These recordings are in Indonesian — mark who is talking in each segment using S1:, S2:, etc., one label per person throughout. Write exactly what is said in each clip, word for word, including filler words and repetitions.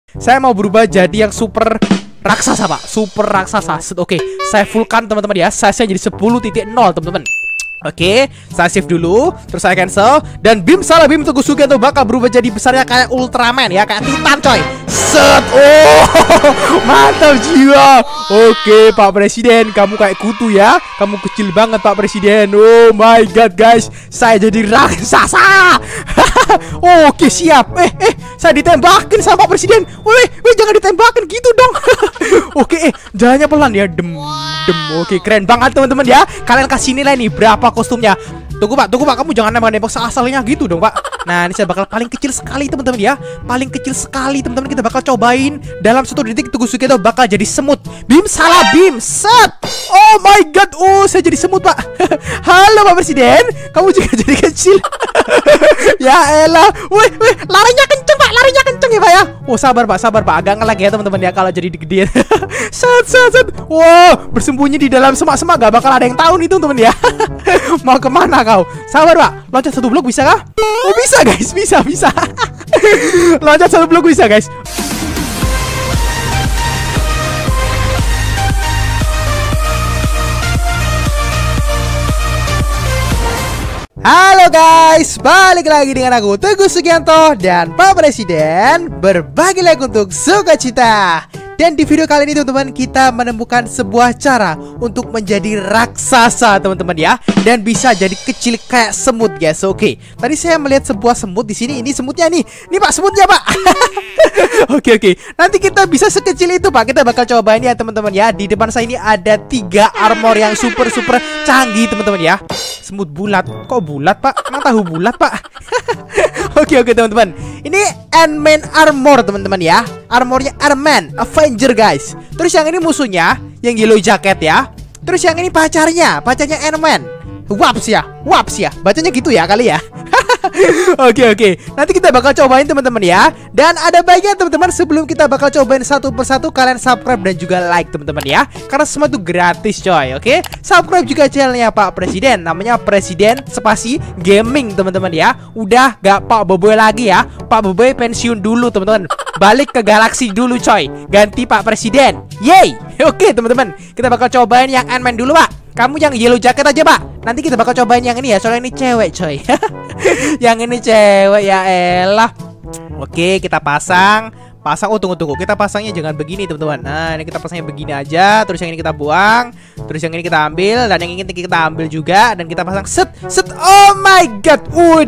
S1: Saya mau berubah jadi yang super raksasa pak, super raksasa. Oke, saya fullkan teman-teman ya. Saya jadi sepuluh titik nol teman-teman. Oke, saya save dulu, terus saya cancel. Dan Bim salah Bim Teguh Sugianto bakal berubah jadi besarnya kayak Ultraman ya, kayak Titan coy. Set, oh mantap jiwa. Oke Pak Presiden, kamu kayak kutu ya. Kamu kecil banget Pak Presiden. Oh my god guys, saya jadi raksasa. Oke siap. Eh eh saya ditembakin sama Pak Presiden. Woi woi jangan ditembakin gitu dong. Oke eh jalannya pelan ya, dem dem. Oke keren banget teman-teman ya. Kalian kasih nilai nih berapa kostumnya. Tunggu pak, tunggu pak, kamu jangan nembak-nembak seasalnya gitu dong pak. Nah ini saya bakal paling kecil sekali teman-teman ya. Paling kecil sekali teman-teman. Kita bakal cobain dalam satu detik Teguh Sugianto bakal jadi semut. Bim salah Bim, set. Oh my god, oh saya jadi semut pak. Halo Pak Presiden, kamu juga jadi kecil. Ya elah, wih wih larinya kenceng pak, larinya kenceng ya pak ya. Oh sabar pak, sabar pak, agak ngelag ya teman-teman ya kalau jadi digedein. Set set set. Wow, bersembunyi di dalam semak-semak gak bakal ada yang tahu nih teman-teman ya. Mau kemana kau? Sabar pak, loncat satu blok bisa kah? Oh bisa guys, bisa bisa. Loncat satu blok bisa guys. Halo guys, balik lagi dengan aku Teguh Sugianto dan Pak Presiden berbagi like untuk sukacita. Dan di video kali ini teman-teman kita menemukan sebuah cara untuk menjadi raksasa teman-teman ya, dan bisa jadi kecil kayak semut guys. Oke, tadi saya melihat sebuah semut di sini. Ini semutnya nih, nih pak semutnya pak. Oke oke, nanti kita bisa sekecil itu pak. Kita bakal cobain ya teman-teman ya. Di depan saya ini ada tiga armor yang super super canggih teman-teman ya. Semut bulat, kok bulat pak? Emang tahu bulat pak? Oke oke teman-teman, ini Ant-Man armor teman-teman ya. Armornya Ant-Man Avenger guys. Terus yang ini musuhnya, yang yellow jacket ya. Terus yang ini pacarnya, pacarnya Ant-Man. Waps ya, waps ya. Bacanya gitu ya kali ya. Oke oke, nanti kita bakal cobain teman-teman ya. Dan ada baiknya teman-teman sebelum kita bakal cobain satu persatu, kalian subscribe dan juga like teman-teman ya, karena semua itu gratis coy. Oke, subscribe juga channelnya Pak Presiden, namanya Presiden Spasi Gaming teman-teman ya. Udah gak Pak Boboy lagi ya. Pak Boboy pensiun dulu teman-teman, balik ke galaksi dulu coy. Ganti Pak Presiden. Yeay. Oke teman-teman, kita bakal cobain yang Ant-Man dulu pak. Kamu yang yellow jacket aja pak. Nanti kita bakal cobain yang ini ya, soalnya ini cewek coy. Yang ini cewek ya elah. Oke kita pasang. Pasang, oh tunggu tunggu, kita pasangnya jangan begini teman-teman. Nah ini kita pasangnya begini aja. Terus yang ini kita buang. Terus yang ini kita ambil. Dan yang ini kita ambil juga. Dan kita pasang set set. Oh my god.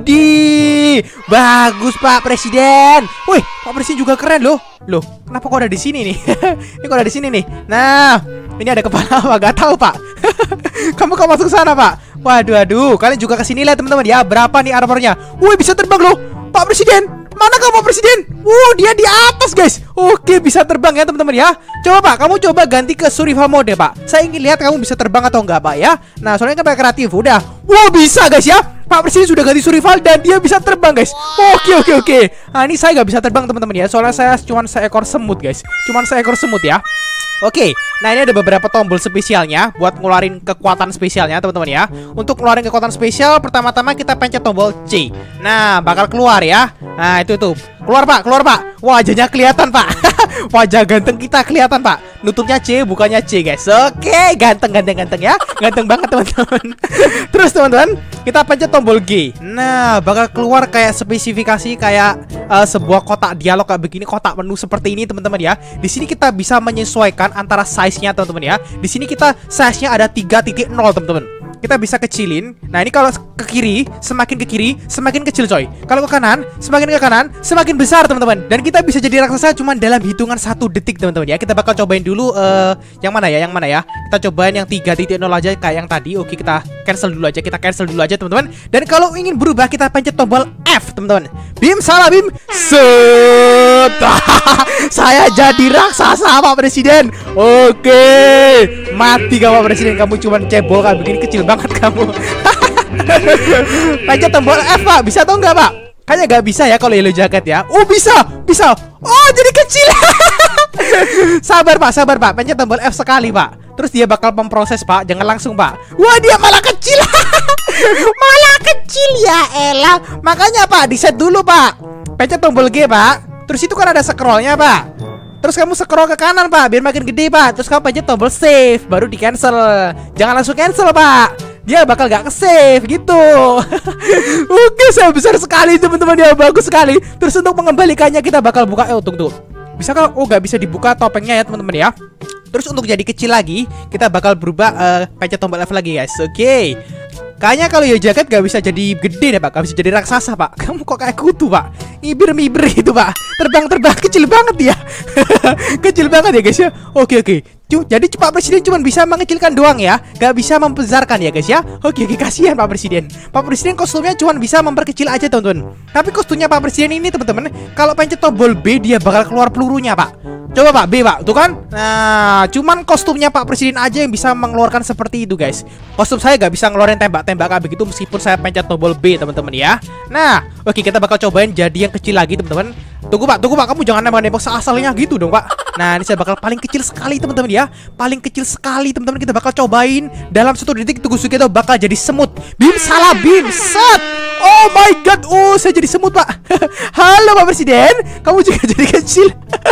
S1: Udi, bagus Pak Presiden. Wih Pak Presiden juga keren loh. Loh kenapa kok ada di sini nih? Ini kok ada di sini nih. Nah ini ada kepala apa? Gak tahu pak. Kamu kok masuk sana pak? Waduh aduh, kalian juga kesini lah teman-teman ya. Berapa nih armornya? Wih bisa terbang loh Pak Presiden. Mana kamu Presiden? Wuh dia di atas guys. Oke bisa terbang ya teman-teman ya. Coba pak, kamu coba ganti ke survival mode pak. Saya ingin lihat kamu bisa terbang atau enggak pak ya. Nah soalnya kan pakai kreatif udah. Wow bisa guys ya. Pak Presiden sudah ganti survival dan dia bisa terbang guys. Oke oke oke. Nah ini saya nggak bisa terbang teman-teman ya. Soalnya saya cuma seekor semut guys. Cuma seekor semut ya. Oke, nah ini ada beberapa tombol spesialnya buat ngeluarin kekuatan spesialnya teman-teman ya. Untuk ngeluarin kekuatan spesial, pertama-tama kita pencet tombol C. Nah, bakal keluar ya. Nah, itu tuh. Keluar pak, keluar pak. Wajahnya kelihatan pak. Wajah ganteng kita kelihatan pak. Nutupnya C, bukannya C guys. Oke, ganteng, ganteng, ganteng ya. Ganteng banget teman-teman. Terus teman-teman, kita pencet tombol G. Nah, bakal keluar kayak spesifikasi kayak uh, sebuah kotak dialog kayak begini, kotak menu seperti ini teman-teman ya. Di sini kita bisa menyesuaikan antara size-nya teman-teman ya. Di sini kita size-nya ada tiga titik nol teman-teman. Kita bisa kecilin. Nah ini kalau ke kiri, semakin ke kiri semakin kecil coy. Kalau ke kanan, semakin ke kanan semakin besar teman-teman. Dan kita bisa jadi raksasa cuma dalam hitungan satu detik teman-teman ya. Kita bakal cobain dulu uh, yang mana ya, yang mana ya. Kita cobain yang tiga titik nol aja kayak yang tadi. Oke kita cancel dulu aja, kita cancel dulu aja teman-teman. Dan kalau ingin berubah kita pencet tombol F teman-teman. Bim salah Bim. Set. Saya jadi raksasa Pak Presiden. Oke, mati kamu Pak Presiden. Kamu cuma cebol kan begini, kecil banget kamu. Pencet tombol F pak. Bisa atau enggak pak? Kayaknya nggak bisa ya kalau yellow jacket ya. Oh bisa, bisa. Oh jadi kecil. Sabar pak, sabar pak. Pencet tombol F sekali pak. Terus dia bakal memproses pak. Jangan langsung pak. Wah dia malah kecil. Malah kecil ya elah. Makanya pak, di set dulu pak. Pencet tombol G pak. Terus itu kan ada scrollnya pak. Terus kamu scroll ke kanan pak, biar makin gede pak. Terus kamu pencet tombol save, baru di cancel. Jangan langsung cancel pak, dia bakal gak ke save gitu. Oke, saya besar sekali teman-teman ya, bagus sekali. Terus untuk mengembalikannya kita bakal buka. Eh tunggu tuh, bisa kalau oh gak bisa dibuka topengnya ya teman-teman ya. Terus untuk jadi kecil lagi kita bakal berubah uh, pencet tombol F lagi guys. Oke okay. Kayaknya kalau ya jaket gak bisa jadi gede deh pak, gak bisa jadi raksasa pak. Kamu kok kayak kutu pak, ngibir-ngibir itu pak. Terbang-terbang kecil banget ya. Kecil banget ya guys ya. Oke oke. Jadi Pak Presiden cuma bisa mengecilkan doang ya, gak bisa membesarkan ya guys ya. Oke oke, kasihan Pak Presiden. Pak Presiden kostumnya cuma bisa memperkecil aja teman-teman. Tapi kostumnya Pak Presiden ini teman-teman, kalau pencet tombol B dia bakal keluar pelurunya pak. Coba pak, B pak, tuh kan. Nah, cuman kostumnya Pak Presiden aja yang bisa mengeluarkan seperti itu guys. Kostum saya gak bisa ngeluarin tembak-tembak kayak begitu meskipun saya pencet tombol B teman-teman ya. Nah, oke kita bakal cobain jadi yang kecil lagi teman-teman. Tunggu pak, tunggu pak, kamu jangan nembak-nembak seasalnya gitu dong pak. Nah ini saya bakal paling kecil sekali teman-teman ya. Paling kecil sekali teman-teman, kita bakal cobain. Dalam satu detik Tunggu Sugento bakal jadi semut. Bim salah bim, set. Oh my god, oh saya jadi semut pak. Halo Pak Presiden, kamu juga jadi kecil.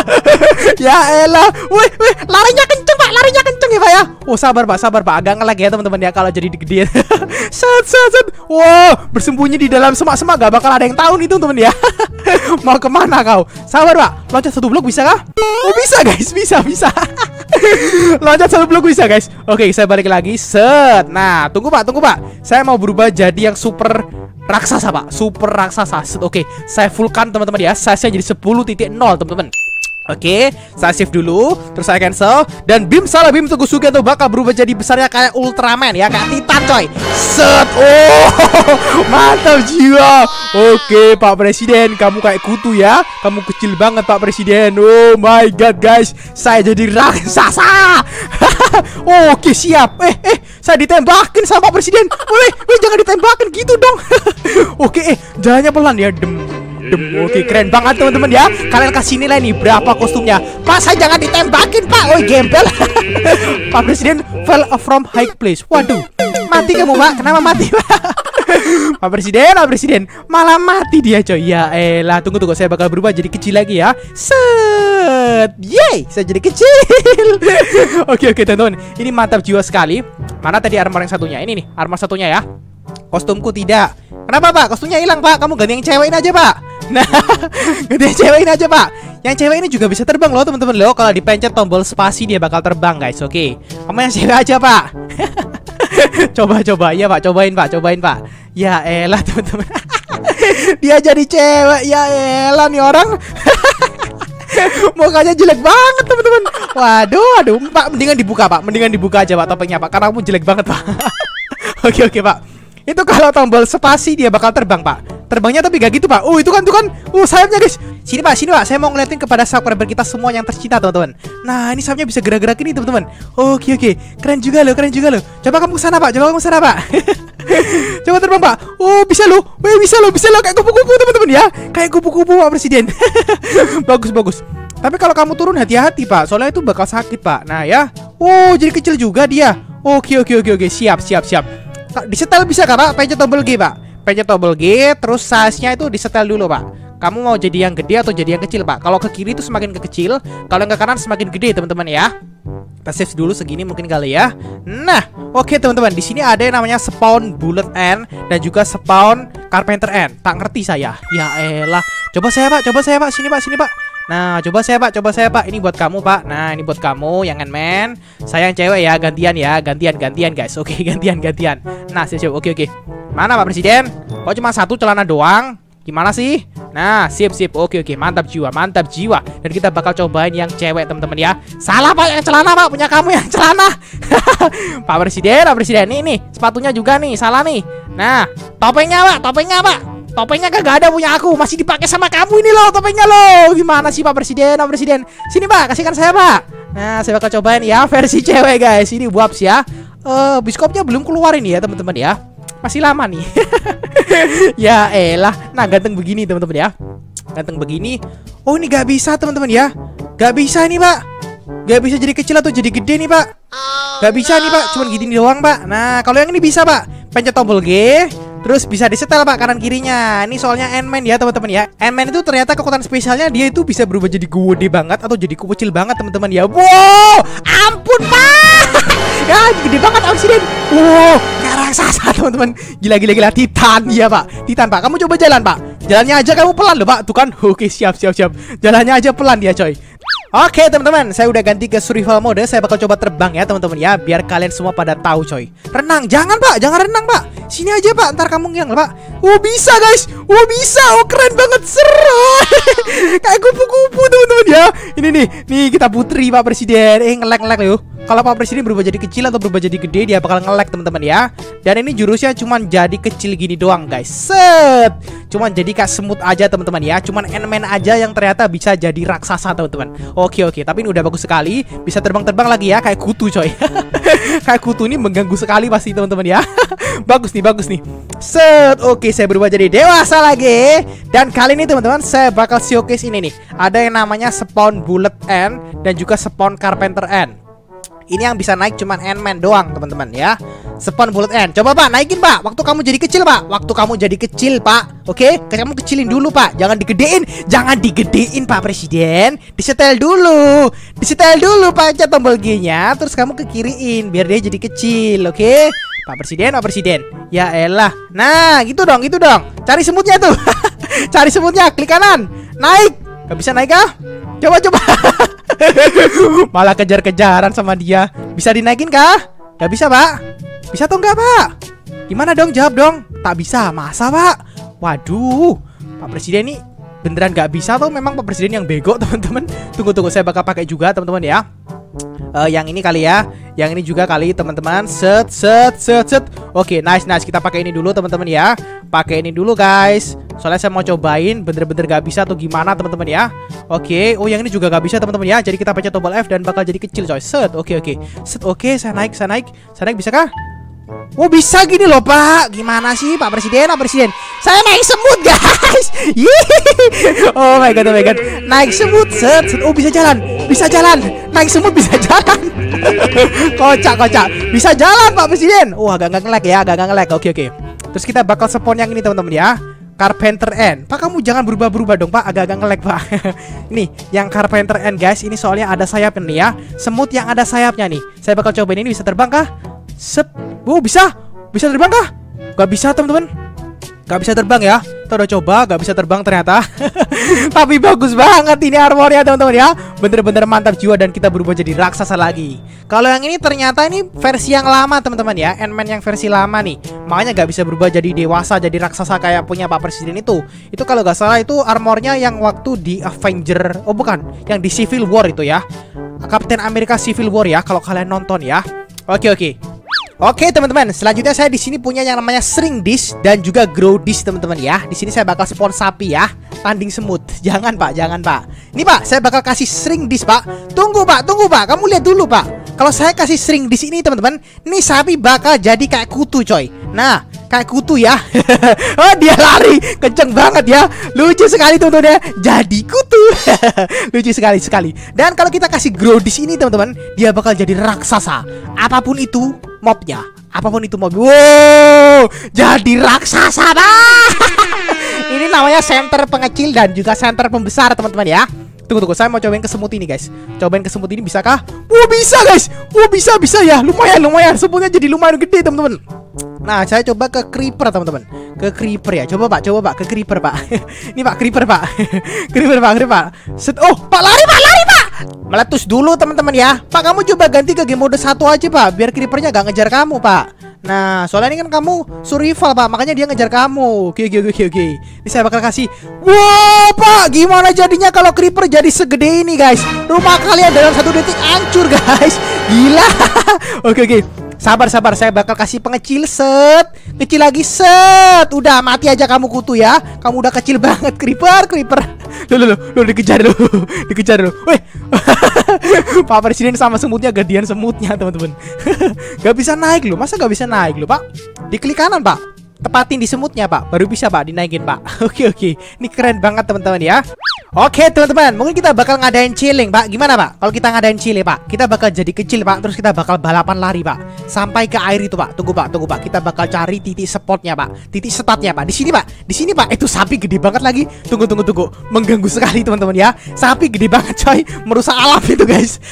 S1: Ya elah, wih wih, larinya kenceng pak, larinya kenceng ya pak ya. Oh sabar pak, sabar pak, agak ngelag ya teman-teman ya kalau jadi gedean. Set set set. Wow, bersembunyi di dalam semak-semak gak bakal ada yang tahu nih teman-teman ya. Mau kemana kau? Sabar pak, loncat satu blok bisa kah? Oh bisa guys, bisa bisa. Loncat satu blok bisa guys. Oke saya balik lagi, set. Nah tunggu pak, tunggu pak, saya mau berubah jadi yang super raksasa pak, super raksasa. Oke, saya fullkan teman-teman ya. Saya jadi sepuluh titik nol teman-teman. Oke, saya save dulu, terus saya cancel. Dan Bim salah bim Tunggu Sugento bakal berubah jadi besarnya kayak Ultraman ya, kayak Titan coy. Set. Oh, mantap jiwa. Oke Pak Presiden, kamu kayak kutu ya. Kamu kecil banget Pak Presiden. Oh my god guys, saya jadi raksasa. Oke siap. Eh eh saya ditembakin sama Pak Presiden. Woi, woi jangan ditembakin gitu dong. Oke, eh jalannya pelan ya. Dem dem. Oke keren banget teman-teman ya. Kalian kasih nilai nih berapa kostumnya. Pak saya jangan ditembakin pak. Woi gembel. Pak Presiden fell from high place. Waduh, mati kamu pak. Kenapa mati pak? Pak Presiden, Pak Presiden malah mati dia coy. Ya elah, tunggu tunggu, saya bakal berubah jadi kecil lagi ya. Set. Yeay, saya jadi kecil. Oke oke teman-teman, ini mantap jiwa sekali. Mana tadi armor yang satunya? Ini nih, armor satunya ya. Kostumku tidak. Kenapa pak? Kostumnya hilang pak. Kamu ganti yang cewekin aja pak. Nah, ganti yang cewekin aja pak. Yang cewek ini juga bisa terbang loh teman-teman loh. Kalau dipencet tombol spasi dia bakal terbang guys. Oke, kamu yang cewek aja pak. Coba-coba, ya pak, cobain pak, cobain pak. Ya elah teman-teman. Dia jadi cewek, ya elah nih orang. Mukanya jelek banget teman-teman. Waduh, waduh, pak, mendingan dibuka pak, mendingan dibuka aja pak topengnya pak, karena kamu jelek banget pak. Oke oke pak. Itu kalau tombol spasi dia bakal terbang pak. Terbangnya tapi gak gitu pak. Oh itu kan, itu kan. Uh sayapnya guys. Sini pak, sini pak. Saya mau ngeliatin kepada subscriber kita semua yang tercinta teman-teman. Nah ini sayapnya bisa gerak-gerak ini teman-teman. Oke oke, keren juga loh, keren juga loh. Coba kamu kesana pak, coba kamu kesana pak. Coba terbang pak. Oh bisa loh, weh bisa loh, bisa loh kayak kupu-kupu teman-teman ya. Kayak kupu-kupu pak Presiden. Bagus bagus. Tapi kalau kamu turun hati-hati pak, soalnya itu bakal sakit pak. Nah ya. Oh jadi kecil juga dia. Oke oke oke oke, siap siap siap. Disetel bisa kah pak? Pencet tombol G pak. Pencet tombol G, terus size-nya itu disetel dulu pak. Kamu mau jadi yang gede atau jadi yang kecil pak? Kalau ke kiri itu semakin ke kecil, kalau yang ke kanan semakin gede teman-teman ya. Kita save dulu segini mungkin kali ya. Nah, oke teman-teman, di sini ada yang namanya spawn bullet end dan juga spawn carpenter end. Tak ngerti saya. Ya elah. Coba saya pak, coba saya pak, sini pak, sini pak. Nah, coba saya pak, coba saya pak. Ini buat kamu pak. Nah, ini buat kamu yang man. Saya yang cewek ya, gantian ya, gantian gantian guys. Oke, gantian gantian. Nah, siap-siap. Oke oke. Mana Pak Presiden? Kok cuma satu celana doang? Gimana sih? Nah, sip sip. Oke oke, mantap jiwa, mantap jiwa. Dan kita bakal cobain yang cewek teman-teman ya. Salah pak, yang celana pak, punya kamu yang celana. Pak Presiden, Pak Presiden. Nih nih, sepatunya juga nih, salah nih. Nah, topengnya pak, topengnya pak. Topengnya kagak ada punya aku, masih dipakai sama kamu ini loh topengnya loh. Gimana sih Pak Presiden, Pak Presiden? Sini pak, kasihkan saya pak. Nah, saya bakal cobain ya versi cewek guys. Ini Buabs ya. Uh, biskopnya belum keluar ini ya teman-teman ya. Masih lama nih. Ya elah. Nah ganteng begini teman-teman ya. Ganteng begini. Oh ini gak bisa teman-teman ya. Gak bisa nih pak. Gak bisa jadi kecil atau jadi gede nih pak. Gak bisa nih pak. Cuman gini doang pak. Nah kalau yang ini bisa pak. Pencet tombol G. Terus bisa disetel Pak kanan kirinya. Ini soalnya Ant-Man ya teman-teman ya. Ant-Man itu ternyata kekuatan spesialnya dia itu bisa berubah jadi gede banget atau jadi kecil banget teman-teman ya. Wow, ampun Pak. Ya gede banget Presiden. Wow, kayak raksasa teman-teman. Gila-gila gila Titan ya Pak. Titan Pak, kamu coba jalan Pak. Jalannya aja kamu pelan loh Pak. Tuh kan. Oke siap siap siap. Jalannya aja pelan dia coy. Oke teman-teman, saya udah ganti ke survival mode. Saya bakal coba terbang ya teman-teman ya, biar kalian semua pada tahu coy. Renang, jangan Pak, jangan renang Pak. Sini aja Pak, ntar kamu yang Pak. Oh bisa guys, oh bisa, oh keren banget, seru. Kayak kupu-kupu teman-teman ya. Ini nih, nih kita putri Pak Presiden. Eh ngelek-ngelek yuk. Kalau Pak Presiden berubah jadi kecil atau berubah jadi gede, dia bakal nge-lag teman-teman ya. Dan ini jurusnya cuman jadi kecil gini doang guys. Set. Cuman jadi kayak semut aja teman-teman ya. Cuman Ant-Man aja yang ternyata bisa jadi raksasa teman-teman. Oke oke, tapi ini udah bagus sekali. Bisa terbang-terbang lagi ya, kayak kutu coy. Kayak kutu ini mengganggu sekali pasti teman-teman ya. Bagus nih, bagus nih. Set. Oke, saya berubah jadi dewasa lagi. Dan kali ini teman-teman, saya bakal showcase ini nih. Ada yang namanya Spawn Bullet Ant dan juga Spawn Carpenter Ant. Ini yang bisa naik cuman Ant-Man doang teman-teman ya. Spawn Bullet Ant. Coba Pak, naikin Pak. Waktu kamu jadi kecil Pak. Waktu kamu jadi kecil Pak. Oke, kamu kecilin dulu Pak. Jangan digedein. Jangan digedein Pak Presiden. Disetel dulu. Disetel dulu Pak, pencet tombol G-nya. Terus kamu ke kiriin biar dia jadi kecil. Oke Pak Presiden, Pak Presiden. Ya elah. Nah gitu dong, gitu dong. Cari semutnya tuh. Cari semutnya, klik kanan. Naik. Gak bisa naik kah? Coba coba. Malah kejar-kejaran sama dia. Bisa dinaikin kah? Gak bisa Pak. Bisa atau enggak Pak? Gimana dong, jawab dong. Tak bisa, masa Pak? Waduh, Pak Presiden ini beneran gak bisa atau memang Pak Presiden yang bego teman-teman? Tunggu-tunggu, saya bakal pakai juga teman-teman ya. Uh, yang ini kali ya. Yang ini juga kali teman-teman. Set set set set. Oke, nice nice. Kita pakai ini dulu teman-teman ya. Pakai ini dulu guys. Soalnya saya mau cobain bener-bener gak bisa atau gimana teman-teman ya. Oke, oh yang ini juga gak bisa teman-teman ya. Jadi kita pencet tombol F dan bakal jadi kecil coy. Set, oke oke. Set, oke, saya naik, saya naik. Saya naik bisa kah? Oh bisa gini loh Pak. Gimana sih Pak Presiden, Pak Presiden? Saya naik semut guys. Oh my god, oh my god. Naik semut, set, set. Oh bisa jalan, bisa jalan. Naik semut bisa jalan. Kocak, kocak. Bisa jalan Pak Presiden. Oh agak nggak nge-lag ya, agak nggak nge-lag. Oke oke. Terus kita bakal spawn yang ini teman-teman ya. Carpenter Ant. Pak kamu jangan berubah-berubah dong Pak. Agak-agak nge-lag Pak. Nih yang Carpenter Ant guys. Ini soalnya ada sayapnya nih ya. Semut yang ada sayapnya nih. Saya bakal cobain ini bisa terbang kah? Sep. Oh bisa. Bisa terbang kah? Gak bisa teman-teman. Gak bisa terbang ya. Kita udah coba gak bisa terbang ternyata. Tapi bagus banget ini armornya teman-teman ya. Bener-bener mantap jiwa dan kita berubah jadi raksasa lagi. Kalau yang ini ternyata ini versi yang lama teman-teman ya. Ant-Man yang versi lama nih. Makanya gak bisa berubah jadi dewasa, jadi raksasa kayak punya Pak Presiden itu. Itu kalau gak salah itu armornya yang waktu di Avenger. Oh bukan, yang di Civil War itu ya. Captain America Civil War ya. Kalau kalian nonton ya. Oke oke. Oke teman-teman, selanjutnya saya di sini punya yang namanya Shrink Dish dan juga Grow Dish teman-teman ya. Di sini saya bakal spawn sapi ya, tanding semut. Jangan Pak, jangan Pak. Ini Pak, saya bakal kasih Shrink Dish Pak. Tunggu Pak, tunggu Pak. Kamu lihat dulu Pak. Kalau saya kasih Shrink Dish ini teman-teman, ini sapi bakal jadi kayak kutu coy. Nah, kayak kutu ya. Oh dia lari, kenceng banget ya. Lucu sekali teman-teman ya. Jadi kutu. Lucu sekali sekali. Dan kalau kita kasih Grow Dish ini teman-teman, dia bakal jadi raksasa. Apapun itu mobnya, apapun itu mob. Wow, jadi raksasa Pak. Ini namanya center pengecil dan juga center pembesar teman-teman ya. Tunggu tunggu, saya mau cobain ke semut ini guys. Cobain ke semut ini bisakah? Oh bisa guys. Oh bisa bisa ya. Lumayan lumayan. Semutnya jadi lumayan gede teman-teman. Nah saya coba ke creeper teman-teman. Ke creeper ya. Coba Pak, coba Pak ke creeper Pak. Ini Pak creeper Pak. Creeper Pak, creeper Pak. Set. Oh Pak lari Pak, lari Pak. Meletus dulu teman-teman ya. Pak kamu coba ganti ke game mode satu aja Pak, biar creepernya gak ngejar kamu Pak. Nah soalnya ini kan kamu survival Pak, makanya dia ngejar kamu. Oke oke oke oke. Ini saya bakal kasih. Wow Pak, gimana jadinya kalau creeper jadi segede ini guys? Rumah kalian dalam satu detik hancur guys. Gila. Oke oke. Sabar sabar, saya bakal kasih pengecil. Set. Kecil lagi. Set. Udah mati aja kamu kutu ya. Kamu udah kecil banget creeper creeper. Loh loh loh, dikejar loh. Dikejar loh. Weh. Pak Presiden sama semutnya gedean semutnya teman-teman. Gak bisa naik loh. Masa gak bisa naik loh Pak? Diklik kanan Pak. tepatin di semutnya Pak, baru bisa Pak dinaikin Pak. Oke oke, ini keren banget teman-teman ya. Oke teman-teman, mungkin kita bakal ngadain chilling Pak. Gimana Pak? Kalau kita ngadain chilling Pak, kita bakal jadi kecil Pak, terus kita bakal balapan lari Pak sampai ke air itu Pak. Tunggu Pak, tunggu Pak. Kita bakal cari titik spotnya Pak, titik startnya Pak. Di sini Pak, di sini Pak. Itu sapi gede banget lagi. Tunggu tunggu tunggu, mengganggu sekali teman-teman ya. Sapi gede banget coy, merusak alam itu guys.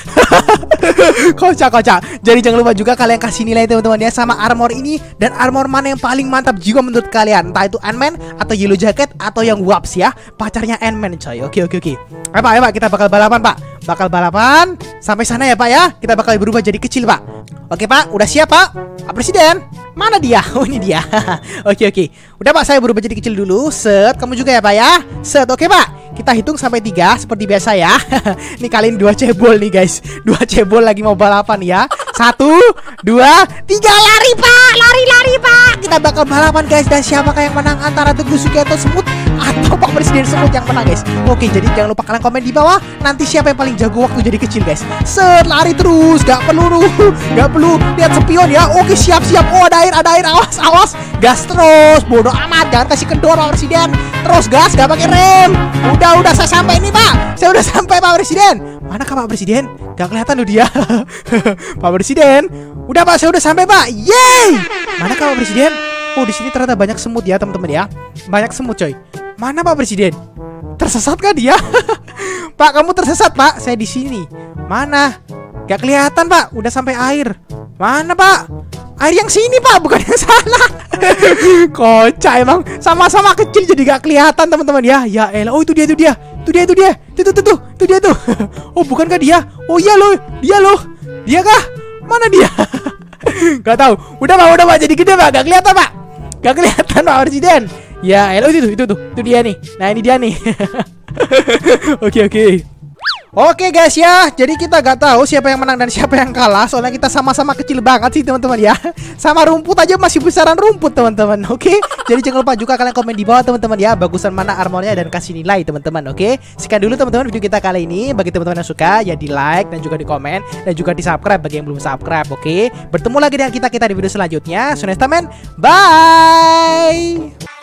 S1: Kocak kocak. Jadi jangan lupa juga kalian kasih nilai teman-teman ya sama armor ini, dan armor mana yang paling mantap juga menurut kalian, entah itu Ant-Man atau Yellow Jacket atau yang Wasp ya, pacarnya Ant-Man coy. Oke oke oke. Ayo Pak, ayo Pak, kita bakal balapan Pak. Bakal balapan sampai sana ya Pak ya. Kita bakal berubah jadi kecil Pak. Oke Pak, udah siap Pak? Pak Presiden, mana dia? Oh ini dia. Oke oke. Udah Pak, saya berubah jadi kecil dulu. Set, kamu juga ya Pak ya. Set, oke Pak. Kita hitung sampai tiga seperti biasa ya. Nih kalian dua cebol nih guys. Dua cebol lagi mau balapan ya. Satu, dua, tiga, lari Pak, lari lari Pak. Kita bakal balapan guys, dan siapakah yang menang antara Teguh Sugianto Semut atau Pak Presiden Semut yang menang guys. Oke, jadi jangan lupa kalian komen di bawah nanti siapa yang paling jago waktu jadi kecil guys. Set, lari terus, gak perlu gak perlu lihat spion ya. Oke, siap siap. Oh ada air, ada air, awas awas. Gas terus, bodoh amat, jangan kasih kendor Pak Presiden. Terus gas, gak pakai rem. Udah udah saya sampai ini Pak. Saya udah sampai Pak Presiden. Mana kah Pak Presiden? Gak kelihatan loh dia. Pak Presiden. Udah Pak, saya udah sampai Pak. Yeay. Mana kah Pak Presiden? Oh di sini ternyata banyak semut ya teman-teman ya. Banyak semut coy. Mana Pak Presiden? Tersesat kah dia? Pak, kamu tersesat Pak. Saya di sini. Mana? Gak kelihatan Pak. Udah sampai air. Mana Pak? Air yang sini Pak, bukan yang sana. Kocak emang. Sama-sama kecil jadi gak kelihatan teman-teman ya. Ya elah. Oh itu dia, itu dia. Itu dia, itu dia. Itu tuh, tuh, itu dia tuh. Oh bukankah dia? Oh iya loh. Dia loh. Dia kah? Mana dia? Gak tahu. Udah Pak, udah Pak. Jadi gede Pak. Gak kelihatan Pak. Gak kelihatan Pak Presiden. Ya elah, itu tuh, itu tuh. Itu dia nih. Nah ini dia nih. Oke oke. Oke guys ya, jadi kita gak tahu siapa yang menang dan siapa yang kalah. Soalnya kita sama-sama kecil banget sih teman-teman ya. Sama rumput aja masih besaran rumput teman-teman. Oke, jadi jangan lupa juga kalian komen di bawah teman-teman ya, bagusan mana armornya dan kasih nilai teman-teman. Oke, sekian dulu teman-teman video kita kali ini. Bagi teman-teman yang suka ya di like dan juga di komen dan juga di subscribe bagi yang belum subscribe. Oke, bertemu lagi dengan kita kita di video selanjutnya. So next time, bye.